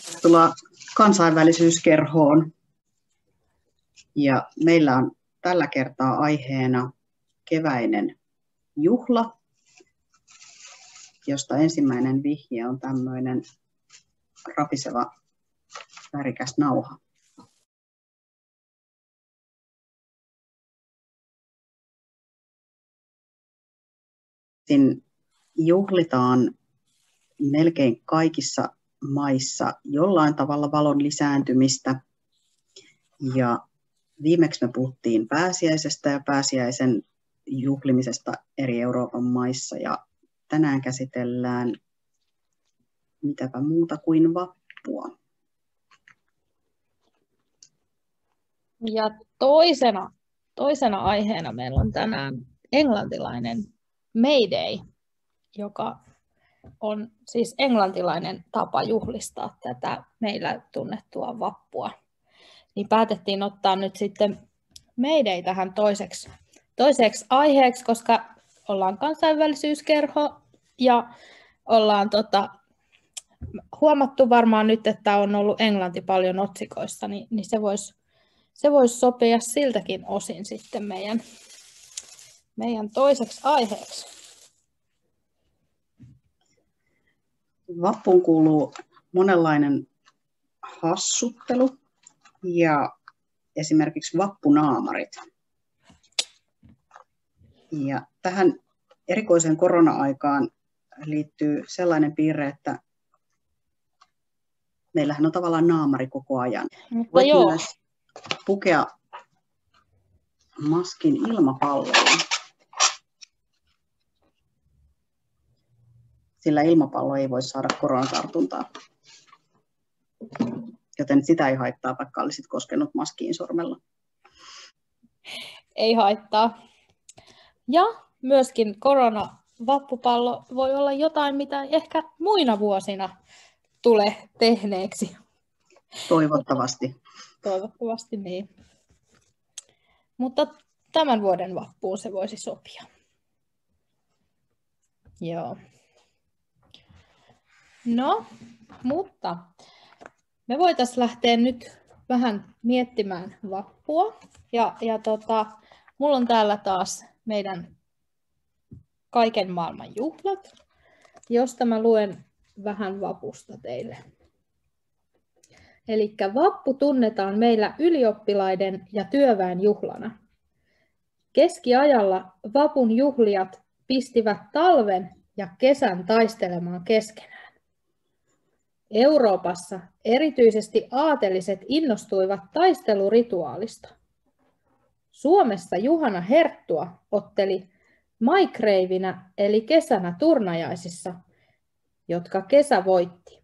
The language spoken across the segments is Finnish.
Tervetuloa kansainvälisyyskerhoon. Ja meillä on tällä kertaa aiheena keväinen juhla, josta ensimmäinen vihje on tämmöinen rapiseva värikäs nauha. Juhlitaan melkein kaikissa maissa jollain tavalla valon lisääntymistä. Ja viimeksi me puhuttiin pääsiäisestä ja pääsiäisen juhlimisesta eri Euroopan maissa. Ja tänään käsitellään mitäpä muuta kuin vappua. Ja toisena aiheena meillä on tänään englantilainen May Day, joka on siis englantilainen tapa juhlistaa tätä meillä tunnettua vappua. Niin päätettiin ottaa nyt sitten May Day tähän toiseksi aiheeksi, koska ollaan kansainvälisyyskerho ja ollaan huomattu varmaan nyt, että on ollut englanti paljon otsikoissa, niin se voisi sopia siltäkin osin sitten meidän toiseksi aiheeksi. Vappuun kuuluu monenlainen hassuttelu ja esimerkiksi vappunaamarit. Ja tähän erikoiseen korona-aikaan liittyy sellainen piirre, että meillähän on tavallaan naamari koko ajan. Voit myös pukea maskin ilmapalloon, sillä ilmapallo ei voi saada koronatartuntaa. Joten sitä ei haittaa, vaikka olisit koskenut maskiin sormella. Ei haittaa. Ja myöskin koronavappupallo voi olla jotain, mitä ehkä muina vuosina tulee tehneeksi. Toivottavasti. Toivottavasti niin. Mutta tämän vuoden vappuun se voisi sopia. Joo. No, mutta me voitaisiin lähteä nyt vähän miettimään vappua. Ja mulla on täällä taas meidän kaiken maailman juhlat, josta mä luen vähän vapusta teille. Eli vappu tunnetaan meillä ylioppilaiden ja työväen juhlana. Keskiajalla vapun juhlijat pistivät talven ja kesän taistelemaan keskenään. Euroopassa erityisesti aateliset innostuivat taistelurituaalista. Suomessa Juhana Herttua otteli maikreivinä eli kesänä turnajaisissa, jotka kesä voitti.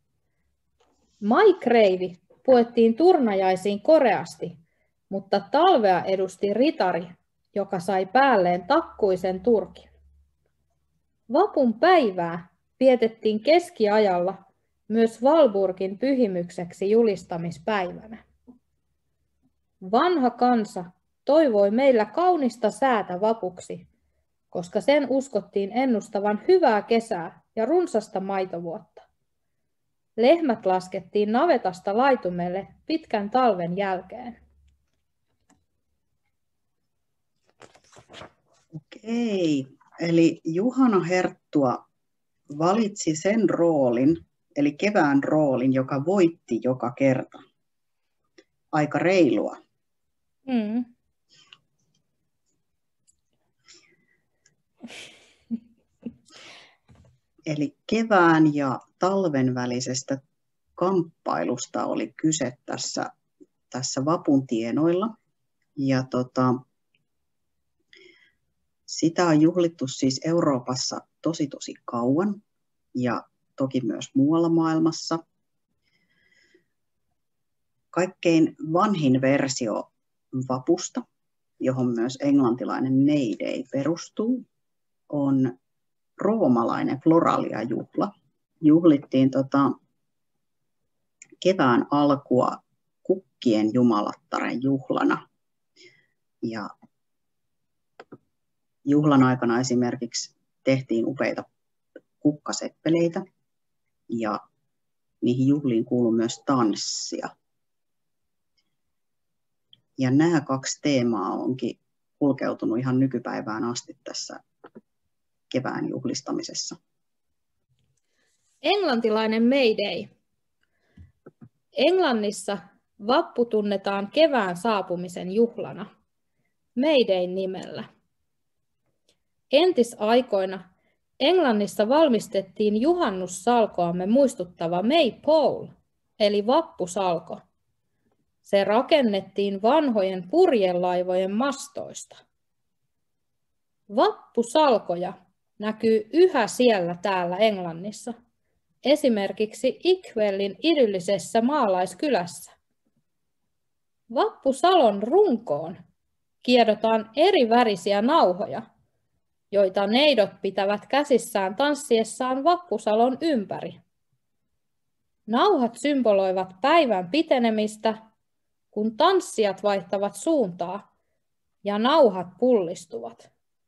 Maikreivi puettiin turnajaisiin koreasti, mutta talvea edusti ritari, joka sai päälleen takkuisen turkin. Vapun päivää vietettiin keskiajalla myös Walburgin pyhimykseksi julistamispäivänä. Vanha kansa toivoi meillä kaunista säätä vapuksi, koska sen uskottiin ennustavan hyvää kesää ja runsasta maitovuotta. Lehmät laskettiin navetasta laitumelle pitkän talven jälkeen. Okei, eli Juhana Herttua valitsi sen roolin, eli kevään roolin, joka voitti joka kerta. Aika reilua. Mm. Eli kevään ja talven välisestä kamppailusta oli kyse tässä vapun tienoilla. Ja sitä on juhlittu siis Euroopassa tosi kauan ja toki myös muualla maailmassa. Kaikkein vanhin versio vapusta, johon myös englantilainen May Day perustuu, on roomalainen Floralia-juhla. Juhlittiin kevään alkua kukkien jumalattaren juhlana. Ja juhlan aikana esimerkiksi tehtiin upeita kukkaseppeleitä ja niihin juhliin kuuluu myös tanssia. Ja nämä 2 teemaa onkin kulkeutunut ihan nykypäivään asti tässä kevään juhlistamisessa. Englantilainen May Day. Englannissa vappu tunnetaan kevään saapumisen juhlana May Dayn nimellä. Entisaikoina Englannissa valmistettiin juhannussalkoamme muistuttava Maypole, eli vappusalko. Se rakennettiin vanhojen purjelaivojen mastoista. Vappusalkoja näkyy yhä siellä täällä Englannissa, esimerkiksi Ickwellin idyllisessä maalaiskylässä. Vappusalon runkoon kiedotaan eri värisiä nauhoja, joita neidot pitävät käsissään tanssiessaan vappusalon ympäri. Nauhat symboloivat päivän pitenemistä, kun tanssijat vaihtavat suuntaa ja nauhat pullistuvat.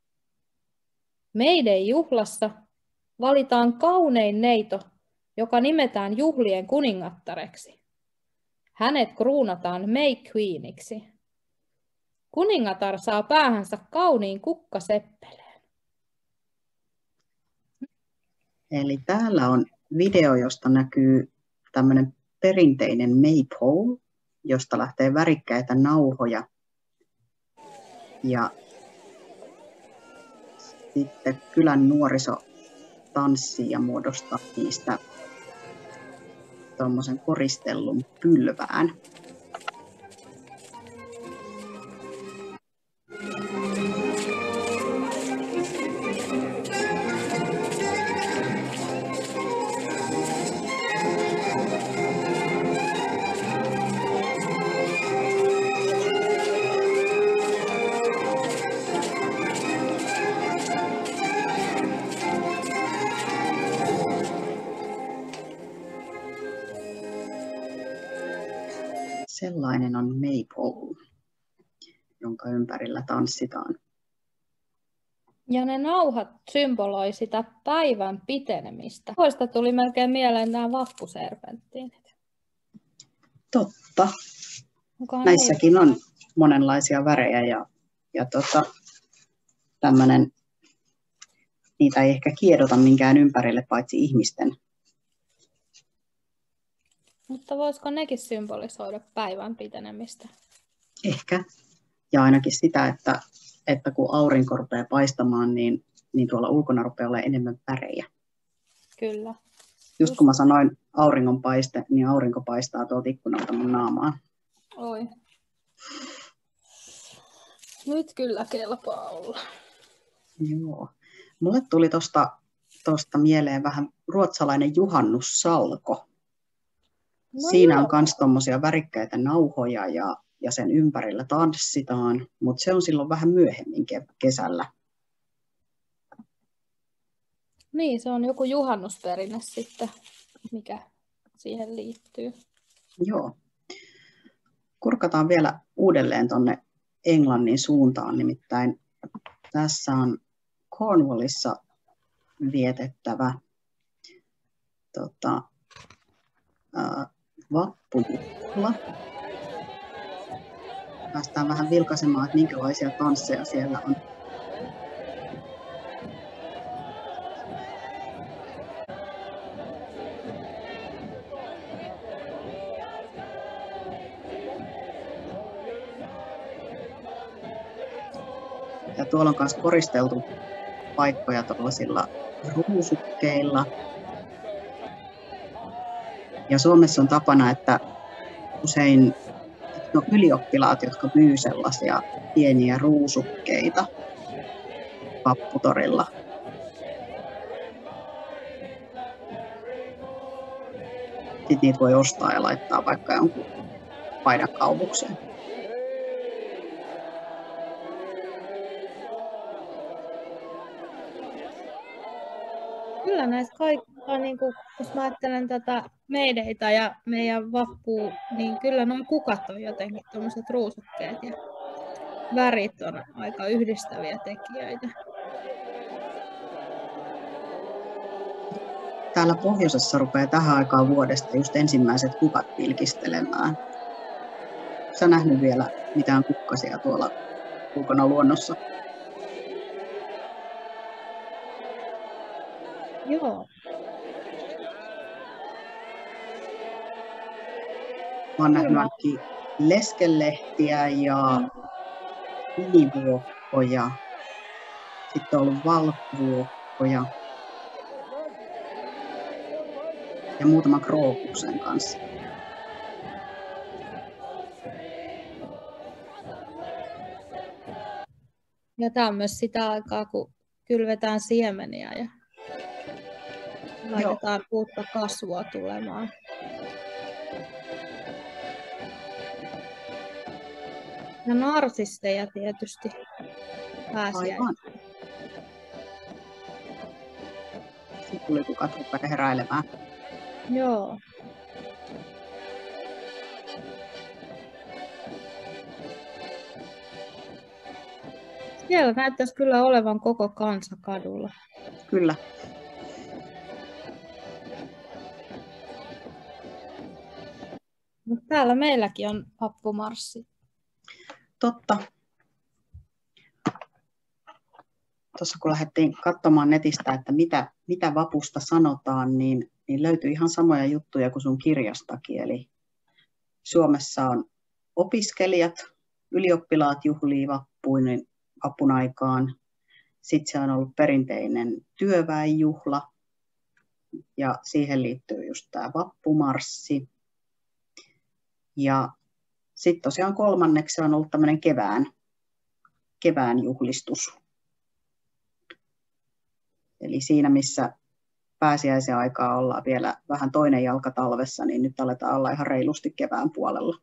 May Day-juhlassa valitaan kaunein neito, joka nimetään juhlien kuningattareksi. Hänet kruunataan May Queeniksi. Kuningatar saa päähänsä kauniin kukkaseppeleen. Eli täällä on video, josta näkyy tämmöinen perinteinen Maypole, josta lähtee värikkäitä nauhoja. Ja sitten kylän nuoriso tanssii ja muodostaa niistä tuommoisen koristellun pylvään. Sellainen on Maypole, jonka ympärillä tanssitaan. Ja ne nauhat symboloi sitä päivän pitenemistä. Toista tuli melkein mieleen nämä vappuserpenttiinit. Totta. Näissäkin on monenlaisia värejä ja tämmönen, niitä ei ehkä kiedota minkään ympärille paitsi ihmisten. Mutta voisiko nekin symbolisoida päivän pitenemistä? Ehkä. Ja ainakin sitä, että kun aurinko rupeaa paistamaan, niin tuolla ulkona rupeaa olemaan enemmän värejä. Kyllä. Just kun mä sanoin auringonpaiste, niin aurinko paistaa tuolta ikkunalta mun naamaan. Oi. Nyt kyllä kelpaa olla. Joo. Mulle tuli tosta mieleen vähän ruotsalainen juhannussalko. No Siinä joo. on myös tommosia värikkäitä nauhoja ja sen ympärillä tanssitaan, mutta se on silloin vähän myöhemmin kesällä. Niin, se on joku juhannusperinne sitten, mikä siihen liittyy. Joo. Kurkataan vielä uudelleen tonne Englannin suuntaan, nimittäin tässä on Cornwallissa vietettävä vappujuhla. Päästään vähän vilkaisemaan, että minkälaisia tansseja siellä on. Ja tuolla on myös koristeltu paikkoja tuollaisilla ruusukkeilla. Ja Suomessa on tapana, että usein ylioppilaat, jotka myy sellaisia pieniä ruusukkeita vapputorilla. Sitten niitä voi ostaa ja laittaa vaikka jonkun paidan kaupukseen. Kyllä näissä kaikilla, niin jos mä ajattelen tätä Maydeitä ja meidän vappua, niin kyllä nuo kukat on jotenkin tuommoiset ruusukkeet ja värit on aika yhdistäviä tekijöitä. täällä pohjoisessa rupeaa tähän aikaan vuodesta just ensimmäiset kukat pilkistelemään. Sä nähnyt vielä mitään kukkasia tuolla ulkona luonnossa? Joo. Mä oon nähnyt ainakin leskelehtiä ja minivuokkoja. Sitten on ollut valkvuokkoja. Ja muutaman krookuksen kanssa. Ja tämä on myös sitä aikaa, kun kylvetään siemeniä ja laitetaan uutta kasvua tulemaan. Ja narsisteja tietysti pääsiäisiä. Aivan. Sipulikukat rupeaa heräilemään. Joo. Siellä näyttäisi kyllä olevan koko kansa kadulla. Kyllä. Mutta täällä meilläkin on vappumarssi. Totta. Tuossa kun lähdettiin katsomaan netistä, että mitä vapusta sanotaan, niin löytyy ihan samoja juttuja kuin sun kirjastakin. Eli Suomessa on opiskelijat, ylioppilaat juhlii vappun aikaan. Sitten se on ollut perinteinen työväenjuhla ja siihen liittyy just tämä vappumarssi. Ja sitten tosiaan kolmanneksi on ollut tämmöinen kevään juhlistus. Eli siinä, missä pääsiäisen aikaa ollaan vielä vähän toinen jalka talvessa, niin nyt aletaan olla ihan reilusti kevään puolella.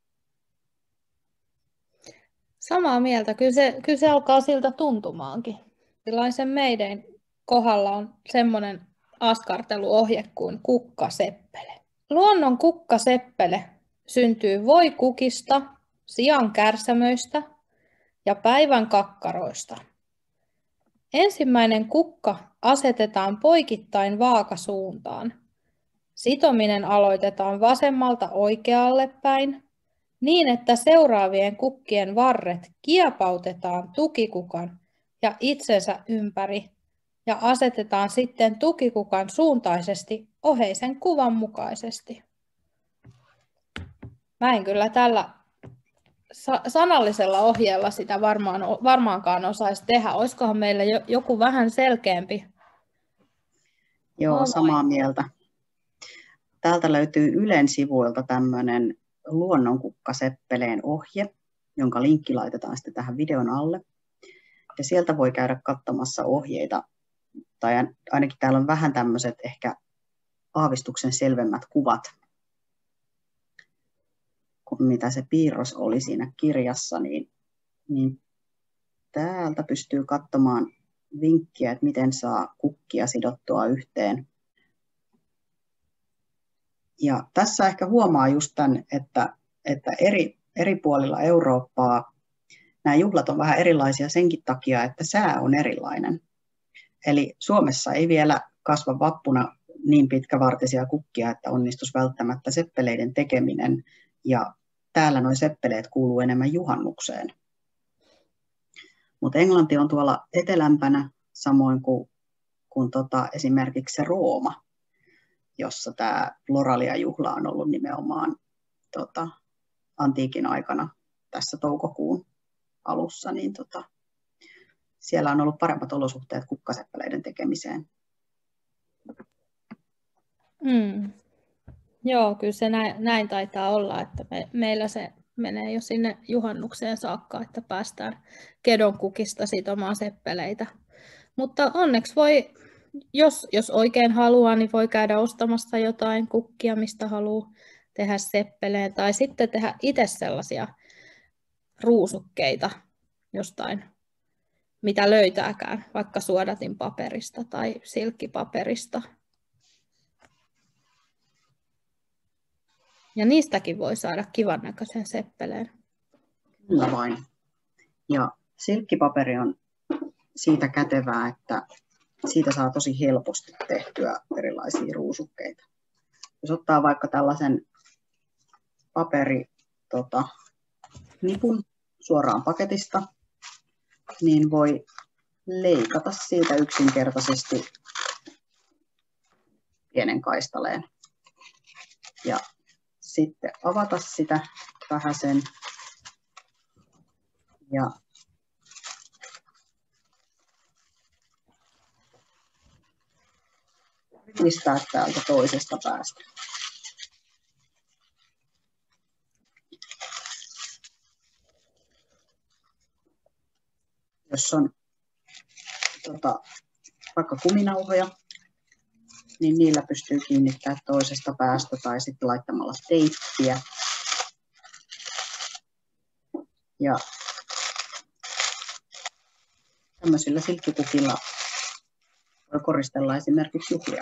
Samaa mieltä. Kyllä se alkaa siltä tuntumaankin. Sellaisen meidän kohdalla on semmoinen askarteluohje kuin kukkaseppele. Luonnon kukkaseppele syntyy voikukista, sian kärsämöistä ja päivän kakkaroista. Ensimmäinen kukka asetetaan poikittain vaakasuuntaan. Sitominen aloitetaan vasemmalta oikealle päin, niin että seuraavien kukkien varret kiepautetaan tukikukan ja itsensä ympäri ja asetetaan sitten tukikukan suuntaisesti oheisen kuvan mukaisesti. Mä en kyllä tällä sanallisella ohjeella sitä varmaankaan osaisi tehdä. Olisikohan meillä joku vähän selkeämpi? Joo, samaa mieltä. Täältä löytyy Ylen sivuilta tämmöinen luonnonkukkasepeleen ohje, jonka linkki laitetaan sitten tähän videon alle. Ja sieltä voi käydä katsomassa ohjeita, tai ainakin täällä on vähän tämmöiset ehkä aavistuksen selvemmät kuvat, kuin mitä se piirros oli siinä kirjassa, niin täältä pystyy katsomaan vinkkiä, että miten saa kukkia sidottua yhteen. Ja tässä ehkä huomaa just tämän, että eri puolilla Eurooppaa nämä juhlat on vähän erilaisia senkin takia, että sää on erilainen. Eli Suomessa ei vielä kasva vappuna niin pitkävartisia kukkia, että onnistuisi välttämättä seppeleiden tekeminen. Ja täällä nuo seppeleet kuuluu enemmän juhannukseen. Mutta Englanti on tuolla etelämpänä, samoin kuin esimerkiksi se Rooma, jossa tämä Floralia-juhla on ollut nimenomaan antiikin aikana tässä toukokuun alussa. Niin siellä on ollut paremmat olosuhteet kukkaseppeleiden tekemiseen. Joo, kyllä se näin taitaa olla, että meillä se menee jo sinne juhannukseen saakka, että päästään kedonkukista sitomaan seppeleitä. Mutta onneksi voi, jos oikein haluaa, niin voi käydä ostamassa jotain kukkia, mistä haluaa tehdä seppeleen, tai sitten tehdä itse sellaisia ruusukkeita jostain, mitä löytääkään, vaikka suodatinpaperista tai silkkipaperista. Ja niistäkin voi saada kivan näköisen seppeleen. Kyllä vain. Ja silkkipaperi on siitä kätevää, että siitä saa tosi helposti tehtyä erilaisia ruusukkeita. Jos ottaa vaikka tällaisen nipun suoraan paketista, niin voi leikata siitä yksinkertaisesti pienen kaistaleen. Ja sitten avata sitä vähäsen. Ja pistää täältä toisesta päästä. Jos on vaikka kuminauhoja, niin niillä pystyy kiinnittämään toisesta päästä tai sitten laittamalla teippiä. Ja tämmöisillä silkkipukilla voi koristella esimerkiksi juhlia.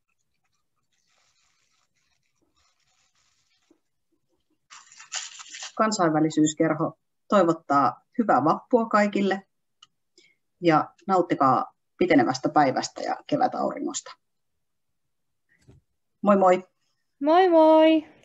Kansainvälisyyskerho toivottaa hyvää vappua kaikille ja nauttikaa pitenevästä päivästä ja kevätauringosta. Moi moi! Moi moi!